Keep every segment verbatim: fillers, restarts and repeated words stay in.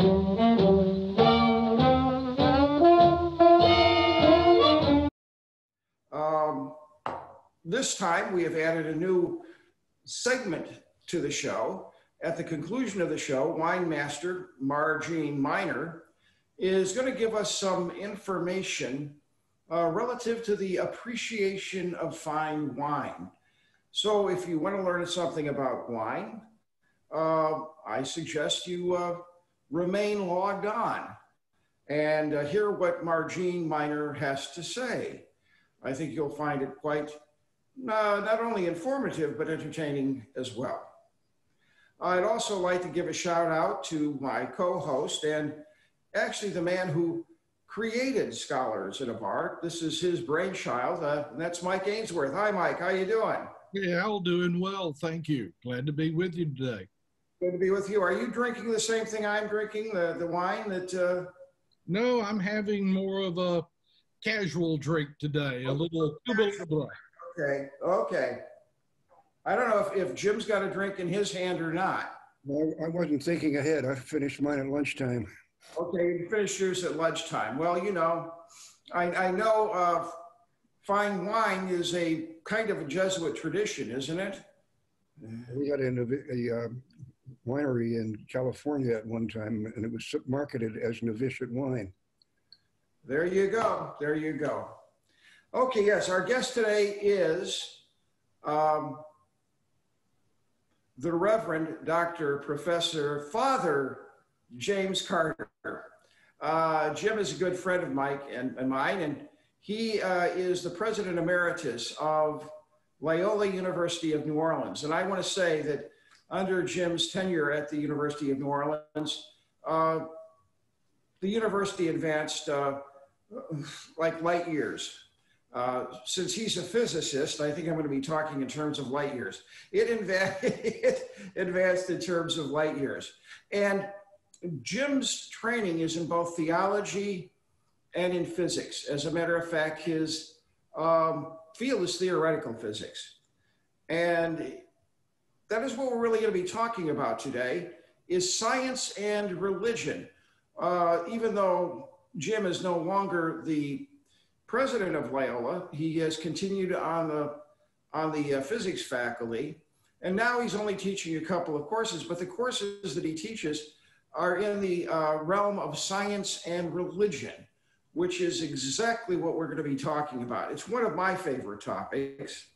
Um, this time we have added a new segment to the show. At the conclusion of the show, wine master Margene Minor is going to give us some information uh, relative to the appreciation of fine wine. So if you want to learn something about wine, uh, I suggest you uh, remain logged on and uh, hear what Margene Minor has to say. I think you'll find it quite uh, not only informative, but entertaining as well. I'd also like to give a shout out to my co-host and actually the man who created Scholars of Art. This is his brainchild, uh, and that's Mike Ainsworth. Hi, Mike, how you doing? Yeah, Al, doing well, thank you. Glad to be with you today. Good to be with you. Are you drinking the same thing I'm drinking, the, the wine that... Uh... No, I'm having more of a casual drink today, a little... Okay, okay. I don't know if, if Jim's got a drink in his hand or not. No, I wasn't thinking ahead. I finished mine at lunchtime. Okay, you finished yours at lunchtime. Well, you know, I, I know uh, fine wine is a kind of a Jesuit tradition, isn't it? We had a, a uh, winery in California at one time, and it was marketed as novitiate wine. There you go. There you go. Okay, yes, our guest today is um, the Reverend Doctor Professor Father James Carter. Uh, Jim is a good friend of Mike and, and mine, and he uh, is the President Emeritus of Loyola University of New Orleans. And I want to say that under Jim's tenure at the University of New Orleans, uh, the university advanced uh, like light years. Uh, since he's a physicist, I think I'm going to be talking in terms of light years. It, inv it advanced in terms of light years. And Jim's training is in both theology and in physics. As a matter of fact, his um, field is theoretical physics. And that is what we're really going to be talking about today, is science and religion. Uh, even though Jim is no longer the president of Loyola, he has continued on the, on the uh, physics faculty, and now he's only teaching a couple of courses, but the courses that he teaches are in the uh, realm of science and religion, which is exactly what we're going to be talking about. It's one of my favorite topics.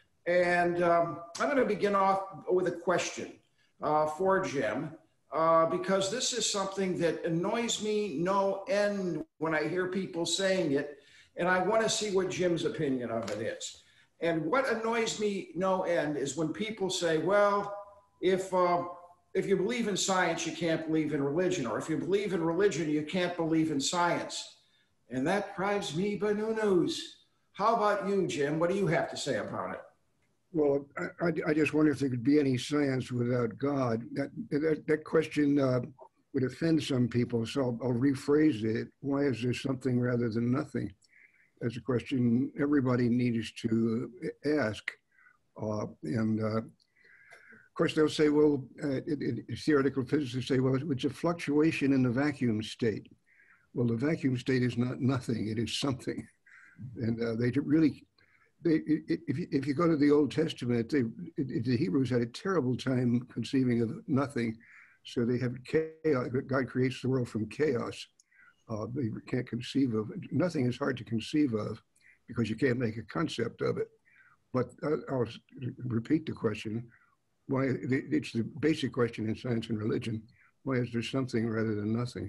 And um, I'm going to begin off with a question uh, for Jim, uh, because this is something that annoys me no end when I hear people saying it, and I want to see what Jim's opinion of it is. And what annoys me no end is when people say, well, if, uh, if you believe in science, you can't believe in religion, or if you believe in religion, you can't believe in science. And that drives me bananas. How about you, Jim? What do you have to say about it? Well, I, I just wonder if there could be any science without God. That, that, that question uh, would offend some people, so I'll, I'll rephrase it. Why is there something rather than nothing? That's a question everybody needs to ask. Uh, and uh, of course, they'll say, well, uh, it, it, theoretical physicists say, well, it's a fluctuation in the vacuum state. Well, the vacuum state is not nothing, it is something. And uh, they really, they, if, you, if you go to the Old Testament, they, it, the Hebrews had a terrible time conceiving of nothing. So they have chaos. God creates the world from chaos. Uh, they can't conceive of, nothing is hard to conceive of because you can't make a concept of it. But uh, I'll repeat the question. Why, it's the basic question in science and religion. Why is there something rather than nothing?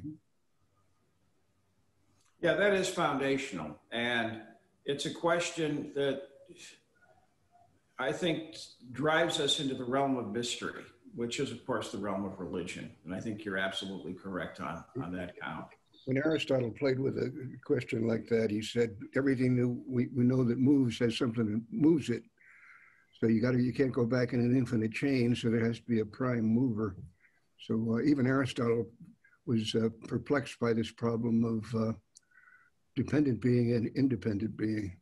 Yeah, that is foundational. And it's a question that I think drives us into the realm of mystery, which is, of course, the realm of religion. And I think you're absolutely correct on, on that count. When Aristotle played with a question like that, he said, everything that we, we know that moves has something that moves it. So you got to, you can't go back in an infinite chain, so there has to be a prime mover. So uh, even Aristotle was uh, perplexed by this problem of uh, dependent being and independent being.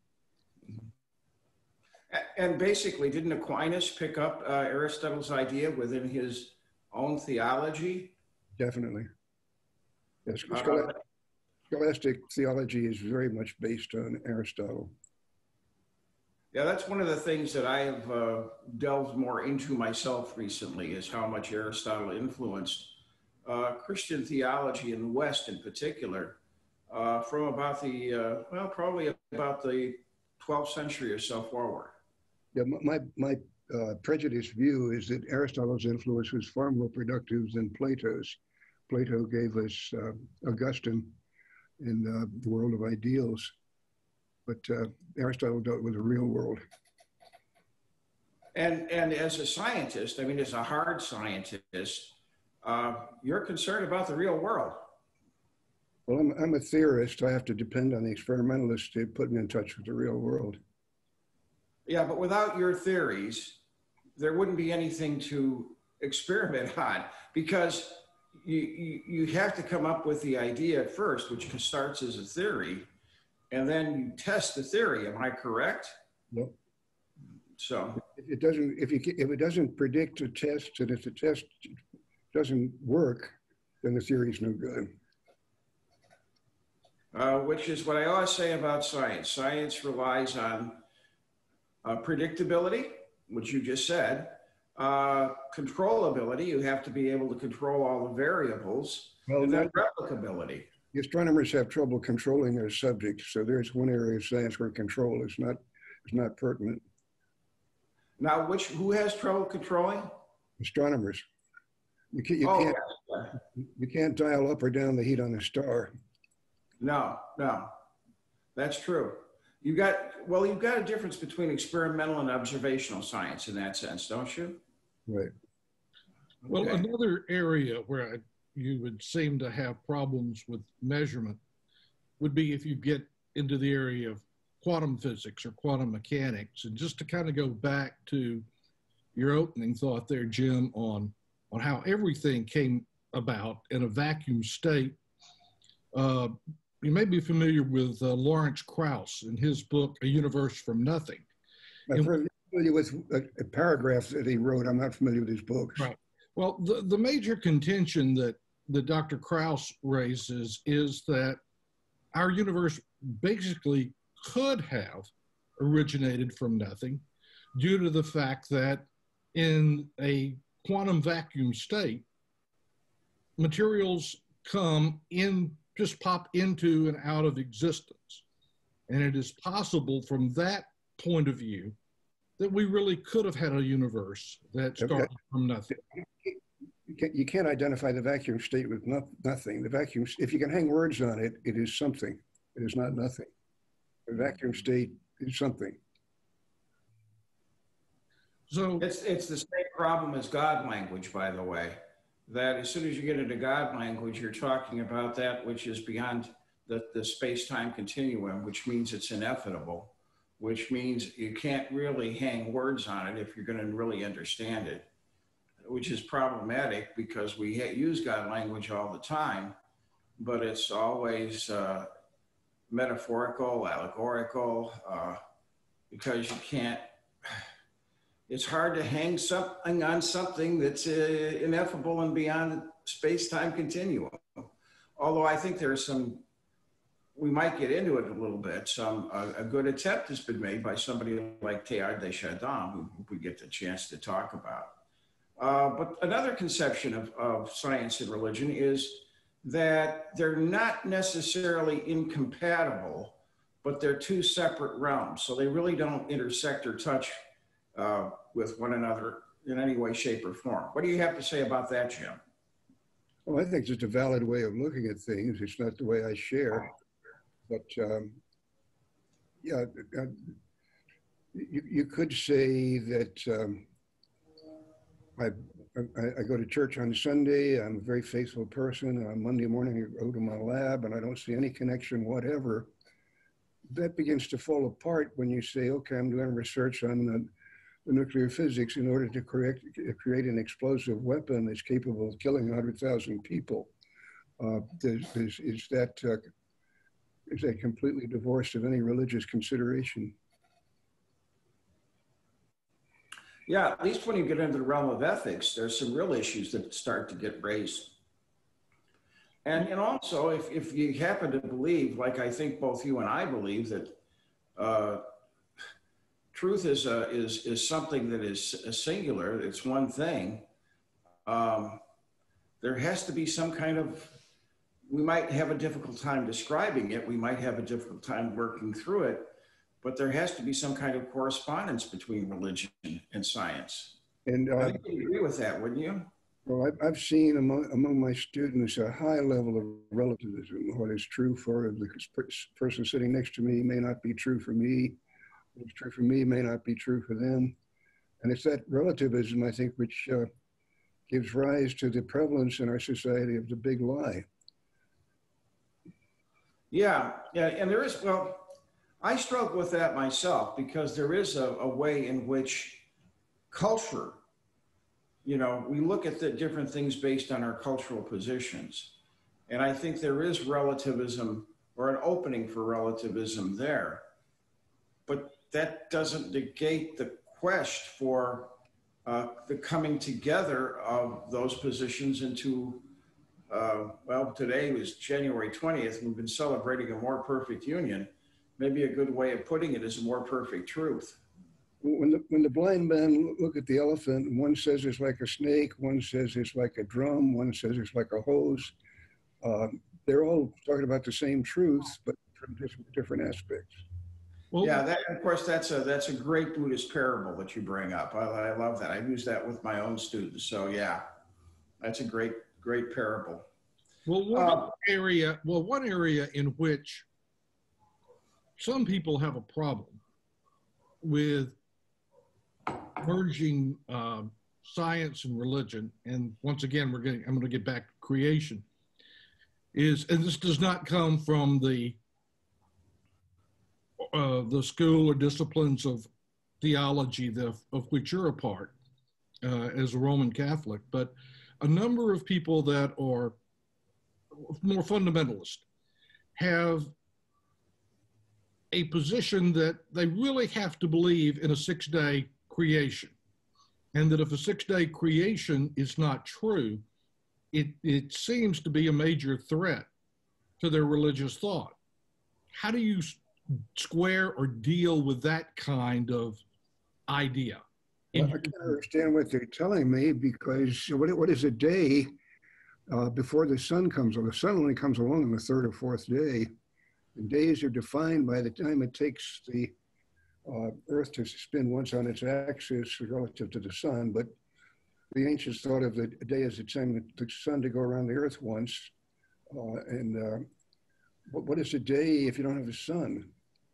And basically, didn't Aquinas pick up uh, Aristotle's idea within his own theology? Definitely. Yes, Uh, scholastic, scholastic theology is very much based on Aristotle. yeah, that's one of the things that I've uh, delved more into myself recently is how much Aristotle influenced uh, Christian theology in the West in particular, uh, from about the, uh, well, probably about the twelfth century or so forward. Yeah, my my uh, prejudiced view is that Aristotle's influence was far more productive than Plato's. Plato gave us uh, Augustine in uh, the world of ideals, but uh, Aristotle dealt with the real world. And, and as a scientist, I mean, as a hard scientist, uh, you're concerned about the real world. Well, I'm, I'm a theorist. I have to depend on the experimentalists to put me in touch with the real world. Yeah, but without your theories, there wouldn't be anything to experiment on because you, you, you have to come up with the idea at first, which starts as a theory, and then you test the theory. Am I correct? Nope. So if it doesn't, if you if it doesn't predict a test, and if the test doesn't work, then the theory is no good. Uh, which is what I always say about science. Science relies on uh, predictability, which you just said, uh, controllability. You have to be able to control all the variables, Well, and then that, replicability. the astronomers have trouble controlling their subjects, so there's one area of science where control is not is not pertinent. Now, which who has trouble controlling? Astronomers. You can't you oh, can't yeah. you can't dial up or down the heat on a star. No, no, that's true. You got, well, you've got a difference between experimental and observational science in that sense, don't you? Right. Well, Okay. another area where I, you would seem to have problems with measurement would be if you get into the area of quantum physics or quantum mechanics. And just to kind of go back to your opening thought there, Jim, on, on how everything came about in a vacuum state. Uh, you may be familiar with uh, Lawrence Krauss in his book, A Universe from Nothing. I'm familiar with a, a paragraph that he wrote. I'm not familiar with his books. Right. Well, the, the major contention that, that Doctor Krauss raises is that our universe basically could have originated from nothing due to the fact that in a quantum vacuum state, materials come in, just pop into and out of existence. And it is possible from that point of view that we really could have had a universe that started okay. from nothing. You can't, you can't identify the vacuum state with no, nothing. The vacuum, if you can hang words on it, it is something. It is not nothing. The vacuum state is something. So it's, it's the same problem as God language, by the way, that as soon as you get into God language, you're talking about that which is beyond the, the space-time continuum, which means it's ineffable, which means you can't really hang words on it if you're going to really understand it, which is problematic because we use God language all the time, but it's always uh, metaphorical, allegorical, uh, because you can't, it's hard to hang something on something that's uh, ineffable and beyond the space-time continuum. Although I think there's some, we might get into it a little bit, some, uh, a good attempt has been made by somebody like Teilhard de Chardin, who we get the chance to talk about. Uh, but another conception of, of science and religion is that they're not necessarily incompatible, but they're two separate realms. So they really don't intersect or touch uh, with one another in any way, shape, or form. What do you have to say about that, Jim? Well, I think it's a valid way of looking at things. It's not the way I share, but um, yeah, uh, you, you could say that um, I, I, I go to church on Sunday. I'm a very faithful person. On Monday morning, I go to my lab and I don't see any connection whatever. That begins to fall apart when you say, okay, I'm doing research on the, the nuclear physics in order to correct, create an explosive weapon that's capable of killing one hundred thousand people. Uh, there's, there's, is, that, uh, is that completely divorced of any religious consideration? Yeah, at least when you get into the realm of ethics, there's some real issues that start to get raised. And, and also, if, if you happen to believe, like I think both you and I believe, that uh, truth is, a, is, is something that is a singular, it's one thing, um, there has to be some kind of, we might have a difficult time describing it, we might have a difficult time working through it, but there has to be some kind of correspondence between religion and science. And I uh, think you agree with that, wouldn't you? well, I've, I've seen among, among my students a high level of relativism. What is true for the person sitting next to me may not be true for me. What's true for me may not be true for them. And it's that relativism, I think, which uh, gives rise to the prevalence in our society of the big lie. Yeah, yeah, and there is, well, I struggle with that myself because there is a, a way in which culture, you know, we look at the different things based on our cultural positions. And I think there is relativism or an opening for relativism there. But that doesn't negate the quest for uh, the coming together of those positions into, uh, well, today was January twentieth. We've been celebrating a more perfect union. Maybe a good way of putting it is a more perfect truth. When the, when the blind men look at the elephant, one says it's like a snake, one says it's like a drum, one says it's like a hose. Uh, they're all talking about the same truth, but from different, different aspects. Well, yeah, that, of course, that's a that's a great Buddhist parable that you bring up. I, I love that. I use that with my own students. So yeah, that's a great great parable. Well, one uh, area, well, one area in which some people have a problem with merging uh, science and religion, and once again, we're getting, I'm going to get back to creation, is, and this does not come from the uh, the school or disciplines of theology the, of which you're a part uh, as a Roman Catholic, but a number of people that are more fundamentalist have a position that they really have to believe in a six-day creation, and that if a six-day creation is not true, it, it seems to be a major threat to their religious thought. How do you square or deal with that kind of idea? Well, I can't understand what they're telling me, because what, what is a day uh, before the sun comes along? The sun only comes along on the third or fourth day. And days are defined by the time it takes the uh, Earth to spin once on its axis relative to the sun. But the ancients thought of the day as the time of the sun to go around the Earth once. Uh, and uh, what, what is a day if you don't have a sun?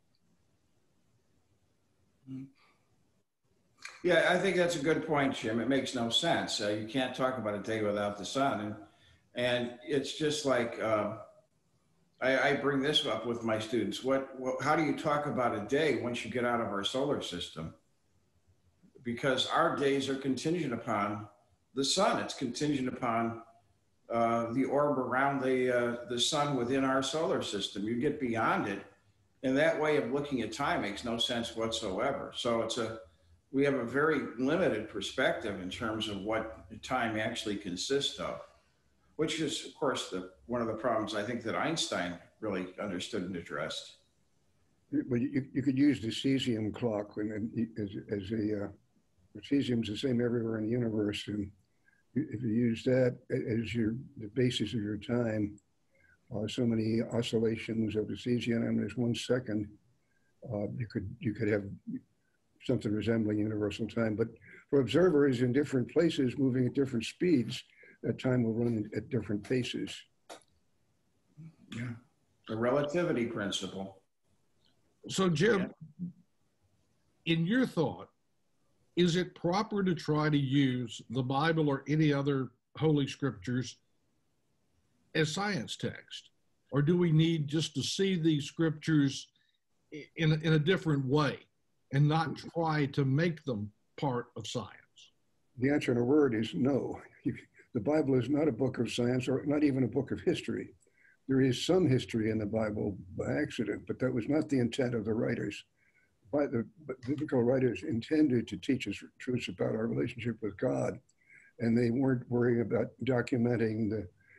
Yeah, I think that's a good point, Jim. It makes no sense. Uh, you can't talk about a day without the sun. And, and it's just like, uh, I, I bring this up with my students. What, what, how do you talk about a day once you get out of our solar system? Because our days are contingent upon the sun. It's contingent upon uh, the orb around the, uh, the sun within our solar system. You get beyond it, and that way of looking at time makes no sense whatsoever. So it's a, we have a very limited perspective in terms of what time actually consists of, which is, of course, the, one of the problems I think that Einstein really understood and addressed. But you, you could use the cesium clock when, as, as a, uh, cesium is the same everywhere in the universe. And if you use that as your, the basis of your time, uh, so many oscillations of the cesium, and there's one second, uh, you could you could have something resembling universal time. But for observers in different places moving at different speeds, that time will run at different paces. Yeah, the relativity principle. So, Jim, yeah. In your thought, is it proper to try to use the Bible or any other holy scriptures as science text? Or do we need just to see these scriptures in, in a different way and not try to make them part of science? The answer in a word is no. The Bible is not a book of science, or not even a book of history. There is some history in the Bible by accident, but that was not the intent of the writers. By the biblical writers intended to teach us truths about our relationship with God, and they weren't worrying about documenting the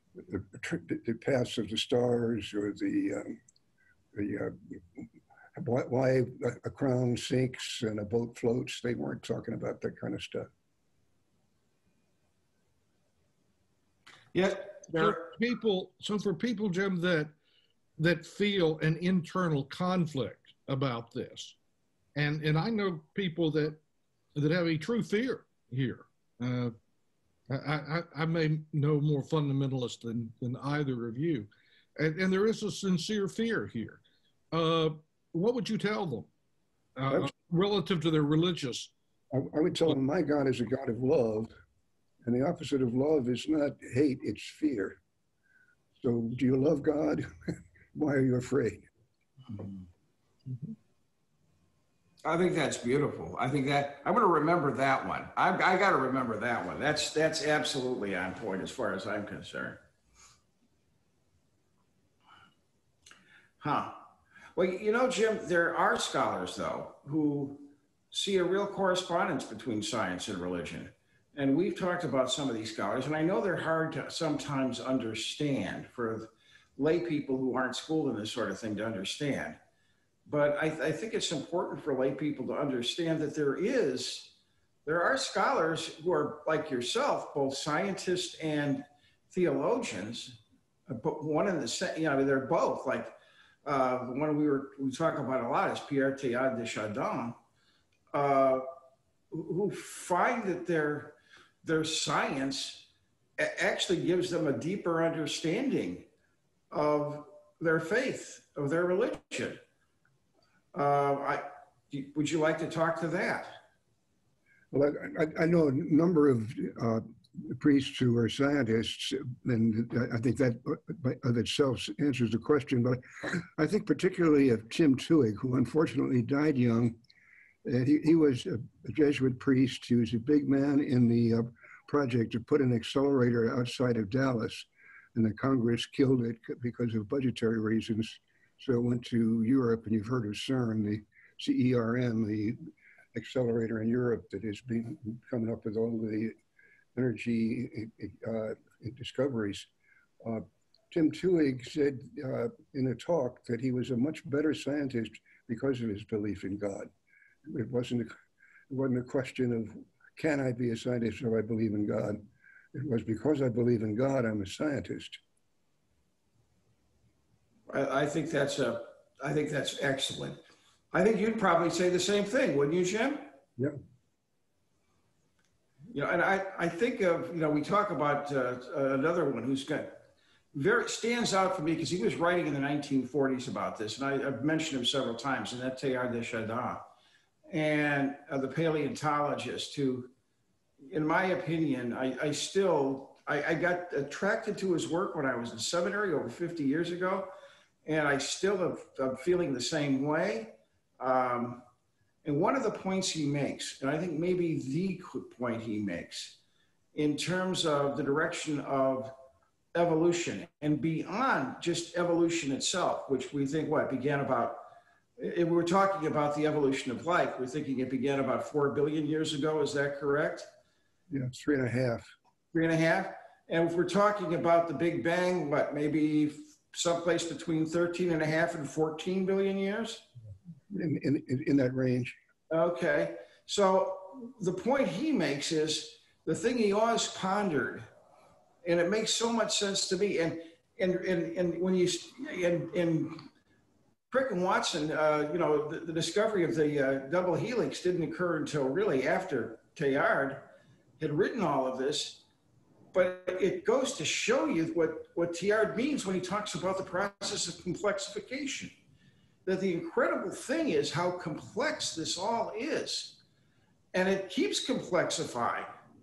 the, the, the paths of the stars or the, um, the uh, why, why a crown sinks and a boat floats. They weren't talking about that kind of stuff. Yeah, So people, so for people, Jim, that that feel an internal conflict about this, and and I know people that that have a true fear here. Uh, I, I, I may know more fundamentalists than than either of you, and, and there is a sincere fear here. Uh, what would you tell them uh, relative to their religious? I, I would tell them, my God is a God of love, and the opposite of love is not hate, it's fear. So do you love God? Why are you afraid? Mm-hmm. I think that's beautiful. I think that I'm going to remember that one. I, I got to remember that one. That's that's absolutely on point as far as I'm concerned. Huh. Well, you know, Jim, there are scholars, though, who see a real correspondence between science and religion. And we've talked about some of these scholars, and I know they're hard to sometimes understand for lay people who aren't schooled in this sort of thing to understand. But I, th I think it's important for lay people to understand that there is, there are scholars who are like yourself, both scientists and theologians, but one in the same, you know, I mean, they're both like, uh, the one we were, we talk about a lot is Pierre Teilhard de Chardin, uh, who find that their, their science actually gives them a deeper understanding of their faith, of their religion. Uh, I, would you like to talk to that? Well, I, I know a number of uh, priests who are scientists, and I think that of itself answers the question. But I think particularly of Tim Twohig, who unfortunately died young. And he, he was a Jesuit priest. He was a big man in the uh, project to put an accelerator outside of Dallas, and the Congress killed it because of budgetary reasons. So it went to Europe, and you've heard of CERN, the C E R N, the accelerator in Europe that has been coming up with all the energy uh, discoveries. Uh, Tim Twohig said uh, in a talk that he was a much better scientist because of his belief in God. It wasn't a, it wasn't a question of, can I be a scientist if I believe in God? It was, because I believe in God, I'm a scientist. I, I think that's a, I think that's excellent. I think you'd probably say the same thing, wouldn't you, Jim? Yeah. You know, and I, I think of, you know, we talk about uh, another one who's got, very, stands out for me because he was writing in the nineteen forties about this, and I, I've mentioned him several times, and that's Teilhard de Chardin, and uh, the paleontologist who, in my opinion, I, I still, I, I got attracted to his work when I was in seminary over fifty years ago, and I still have, I'm feeling the same way. Um, and one of the points he makes, and I think maybe the point he makes, in terms of the direction of evolution and beyond just evolution itself, which we think what began about, if we're talking about the evolution of life, we're thinking it began about four billion years ago. Is that correct? Yeah, three and a half. Three and a half. And if we're talking about the Big Bang, what, maybe someplace between thirteen and a half and fourteen billion years? In, in, in that range. Okay. So the point he makes is the thing he always pondered, and it makes so much sense to me. And and and, and when you and, and Crick and Watson, uh, you know, the, the discovery of the uh, double helix didn't occur until really after Teilhard had written all of this. But it goes to show you what, what Teilhard means when he talks about the process of complexification. That the incredible thing is how complex this all is. And it keeps complexifying.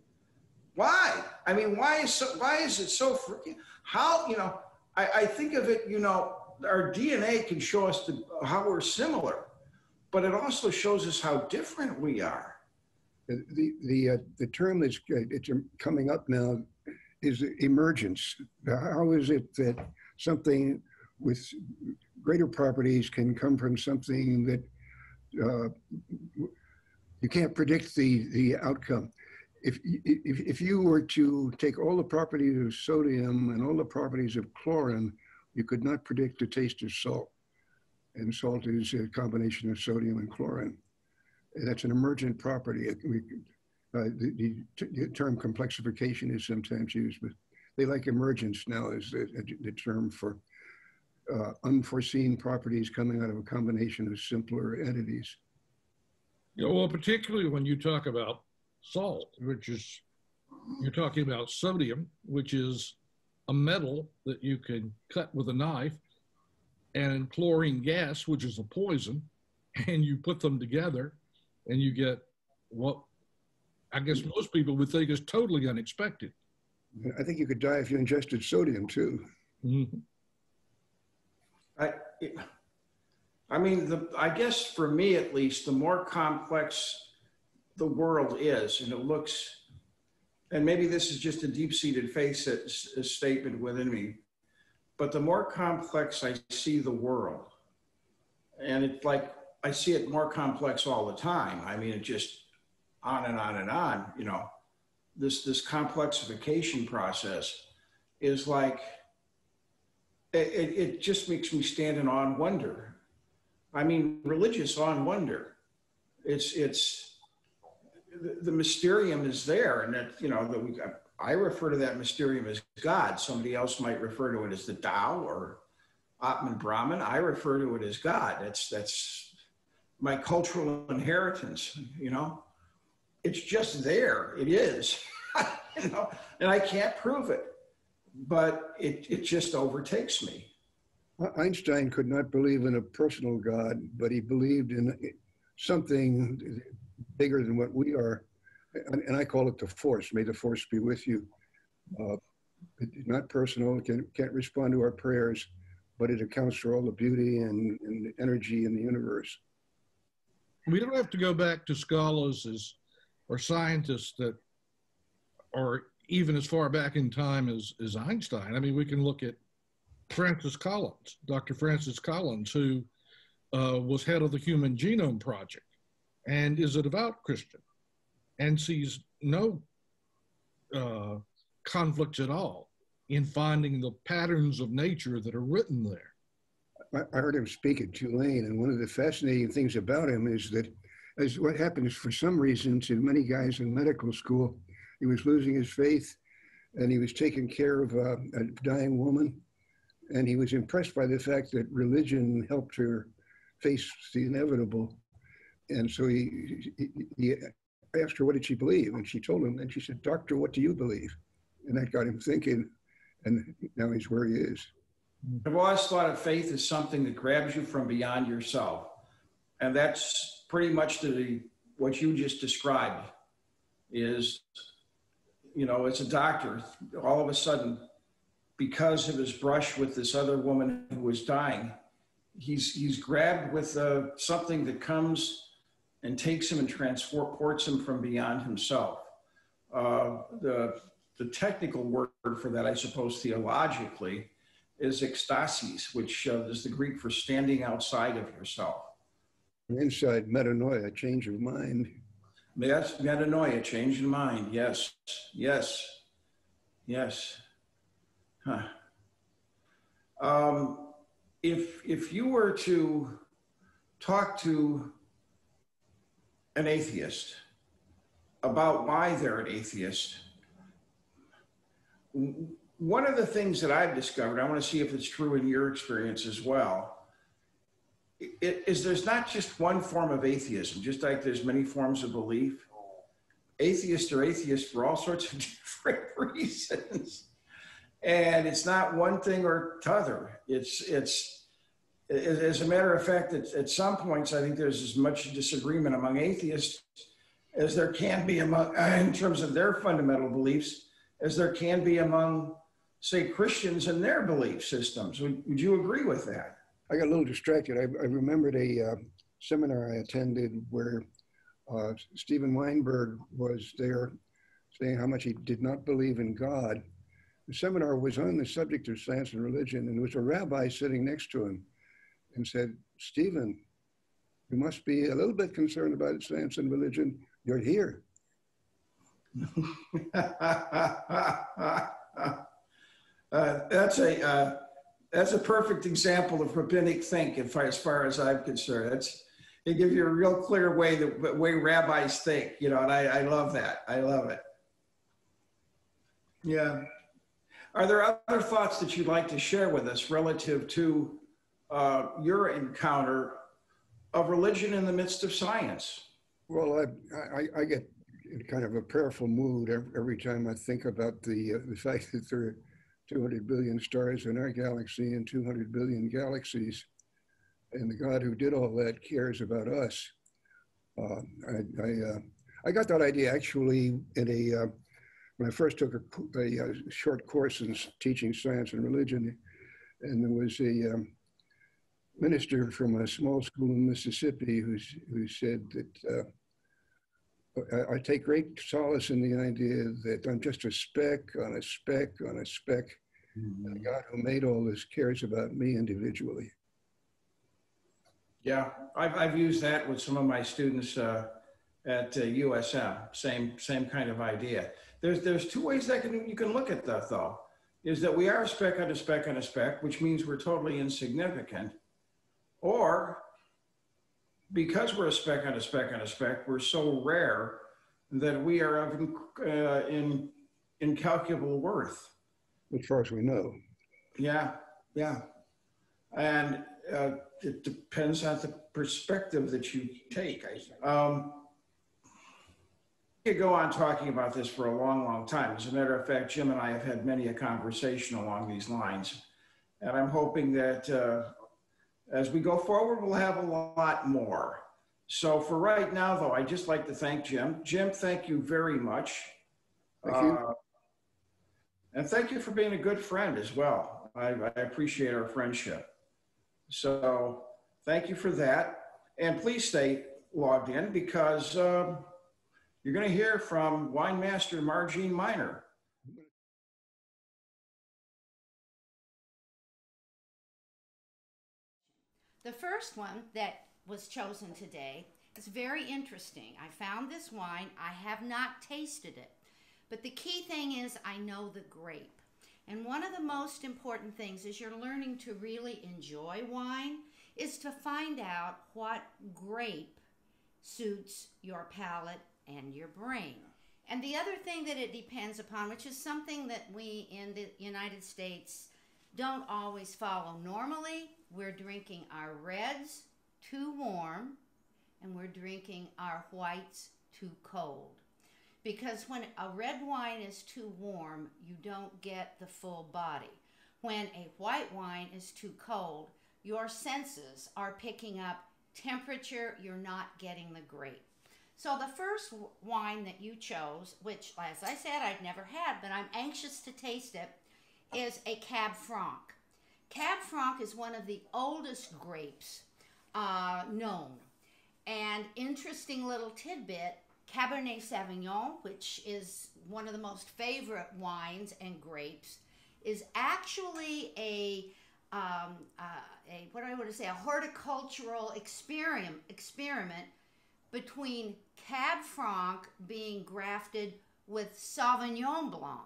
Why? I mean, why is, so, why is it so freaking, how, you know, I, I think of it, you know, our D N A can show us the, how we're similar, but it also shows us how different we are. The, the, the, uh, the term that's it's coming up now is emergence. How is it that something with greater properties can come from something that uh, you can't predict the, the outcome? if, if, if you were to take all the properties of sodium and all the properties of chlorine, you could not predict the taste of salt. And salt is a combination of sodium and chlorine. That's an emergent property. It, we, uh, the, the term complexification is sometimes used, but they like emergence now as the, the term for uh, unforeseen properties coming out of a combination of simpler entities. You know, well, particularly when you talk about salt, which is, you're talking about sodium, which is a metal that you can cut with a knife, and chlorine gas, which is a poison, and you put them together and you get what I guess most people would think is totally unexpected. I think you could die if you ingested sodium too. Mm-hmm. I, I mean, the, I guess for me at least, the more complex the world is, and it looks, and maybe this is just a deep-seated faith statement within me, but the more complex I see the world, and it's like, I see it more complex all the time. I mean, it just on and on and on, you know, this, this complexification process is like, it, it just makes me stand in awe and wonder. I mean, religious awe and wonder. It's, it's, the, the mysterium is there, and that, you know, that we, I refer to that mysterium as God. Somebody else might refer to it as the Tao or Atman Brahman. I refer to it as God. That's, that's my cultural inheritance, you know? It's just there, it is, you know, and I can't prove it, but it, it just overtakes me. Einstein could not believe in a personal God, but he believed in something bigger than what we are. And I call it the force. May the force be with you. Uh, it's not personal, it can, can't respond to our prayers, but it accounts for all the beauty and, and energy in the universe. We don't have to go back to scholars as, or scientists that are even as far back in time as, as Einstein. I mean, we can look at Francis Collins, Doctor Francis Collins, who uh, was head of the Human Genome Project and is a devout Christian and sees no uh, conflicts at all in finding the patterns of nature that are written there. I heard him speak at Tulane, and one of the fascinating things about him is that, as what happens for some reason to many guys in medical school, he was losing his faith, and he was taking care of a, a dying woman, and he was impressed by the fact that religion helped her face the inevitable, and so he, he, he asked her, what did she believe? And she told him, and she said, "Doctor, what do you believe?" And that got him thinking, and now he's where he is. I've always thought of faith as something that grabs you from beyond yourself. And that's pretty much the, what you just described is, you know, as a doctor, all of a sudden, because of his brush with this other woman who was dying, he's, he's grabbed with uh, something that comes and takes him and transports him from beyond himself. Uh, the, the technical word for that, I suppose, theologically, is ecstasis, which uh, is the Greek for standing outside of yourself. Inside, metanoia, change of mind. Yes, metanoia, change of mind. Yes, yes, yes. Huh. Um, if, if you were to talk to an atheist about why they're an atheist, one of the things that I've discovered, I want to see if it's true in your experience as well, is there's not just one form of atheism, just like there's many forms of belief. Atheists are atheists for all sorts of different reasons. And it's not one thing or t'other. It's, it's, as a matter of fact, at, at some points, I think there's as much disagreement among atheists as there can be among, in terms of their fundamental beliefs, as there can be among, say, Christians and their belief systems. Would, would you agree with that? I got a little distracted. I, I remembered a uh, seminar I attended where uh, Stephen Weinberg was there saying how much he did not believe in God. The seminar was on the subject of science and religion, and there was a rabbi sitting next to him and said, "Stephen, you must be a little bit concerned about science and religion. You're here." uh, that's a uh, that's a perfect example of rabbinic think, as far, as far as I'm concerned. That's they give you a real clear way the way rabbis think, you know, and I, I love that. I love it. Yeah. Are there other thoughts that you'd like to share with us relative to uh, your encounter of religion in the midst of science? Well, I, I, I get in kind of a prayerful mood every, every time I think about the, uh, the fact that there are two hundred billion stars in our galaxy and two hundred billion galaxies. And the God who did all that cares about us. Uh, I, I, uh, I got that idea actually in a, uh, when I first took a, a, a short course in teaching science and religion, and there was a um, minister from a small school in Mississippi who, who said that uh, I, I take great solace in the idea that I'm just a speck on a speck on a speck. Mm-hmm. And the God who made all this cares about me individually. Yeah, I've, I've used that with some of my students uh, at uh, U S M, same, same kind of idea. There's, there's two ways that can, you can look at that though, is that we are a speck on a speck on a speck, which means we're totally insignificant. Or because we're a speck on a speck on a speck, we're so rare that we are of uh, in, incalculable worth. As far as we know. Yeah, yeah. And uh, it depends on the perspective that you take. Um, I could go on talking about this for a long, long time. As a matter of fact, Jim and I have had many a conversation along these lines. And I'm hoping that uh, as we go forward, we'll have a lot more. So for right now, though, I'd just like to thank Jim. Jim, thank you very much. Thank you. Uh, and thank you for being a good friend as well. I, I appreciate our friendship. So thank you for that. And please stay logged in because uh, you're going to hear from wine master Margene Minor. The first one that was chosen today is very interesting. I found this wine. I have not tasted it. But the key thing is I know the grape. And one of the most important things is you're learning to really enjoy wine is to find out what grape suits your palate and your brain. And the other thing that it depends upon, which is something that we in the United States don't always follow. Normally, we're drinking our reds too warm and we're drinking our whites too cold. Because when a red wine is too warm, you don't get the full body. When a white wine is too cold, your senses are picking up temperature, you're not getting the grape. So the first wine that you chose, which as I said, I'd never had, but I'm anxious to taste it, is a Cab Franc. Cab Franc is one of the oldest grapes uh, known. And interesting little tidbit, Cabernet Sauvignon, which is one of the most favorite wines and grapes, is actually a, um, uh, a what do I want to say, a horticultural experiment, experiment between Cab Franc being grafted with Sauvignon Blanc.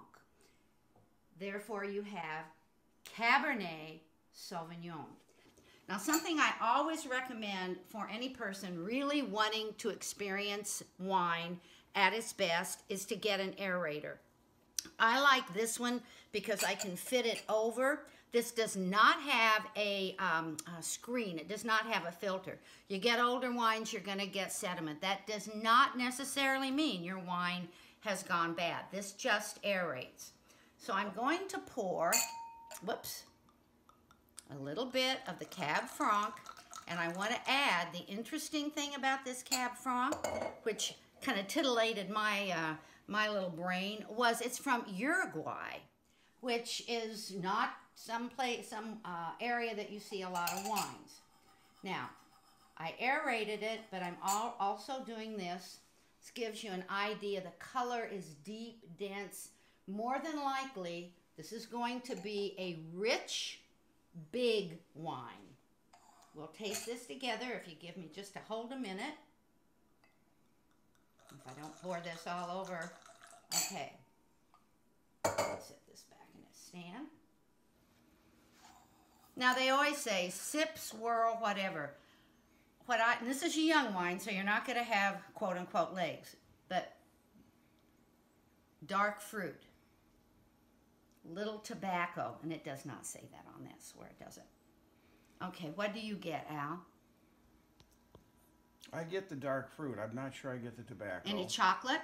Therefore, you have Cabernet Sauvignon. Now, something I always recommend for any person really wanting to experience wine at its best is to get an aerator. I like this one because I can fit it over. This does not have a, um, a screen. It does not have a filter. You get older wines, you're going to get sediment. That does not necessarily mean your wine has gone bad. This just aerates. So I'm going to pour, whoops, a little bit of the Cab Franc, and I want to add the interesting thing about this Cab Franc, which kind of titillated my uh, my little brain, was it's from Uruguay, which is not some place, some uh, area that you see a lot of wines. Now, I aerated it, but I'm all, also doing this. This gives you an idea. The color is deep, dense. More than likely, this is going to be a rich, big wine. We'll taste this together if you give me just a hold a minute. If I don't pour this all over Okay. Let's set this back in its stand. Now they always say sip, swirl, whatever. What I, and this is a young wine, so you're not going to have quote unquote legs, but dark fruit, little tobacco, and it does not say that on this, where it doesn't. Okay, what do you get, Al? I get the dark fruit. I'm not sure I get the tobacco. Any chocolate?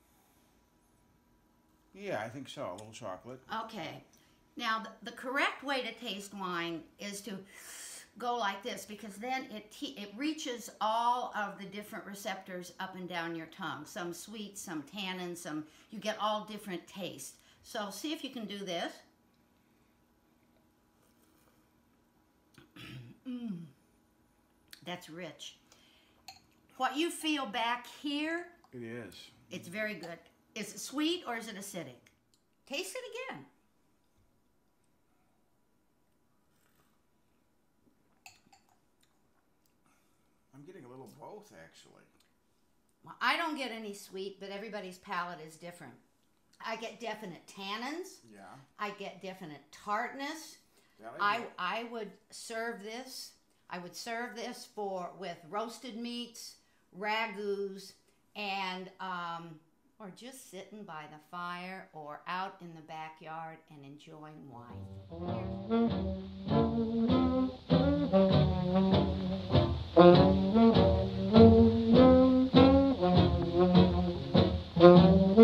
Yeah, I think so. A little chocolate. Okay. Now, the, the correct way to taste wine is to go like this, because then it it reaches all of the different receptors up and down your tongue. Some sweet, some tannin, some, you get all different tastes. So see if you can do this. Mm. That's rich. What you feel back here, It is. it's very good. Is it sweet or is it acidic? Taste it again. I'm getting a little both, actually. Well, I don't get any sweet, but everybody's palate is different. I get definite tannins. Yeah. I get definite tartness. That I get. I would serve this. I would serve this for with roasted meats, ragouts, and um, or just sitting by the fire or out in the backyard and enjoying wine.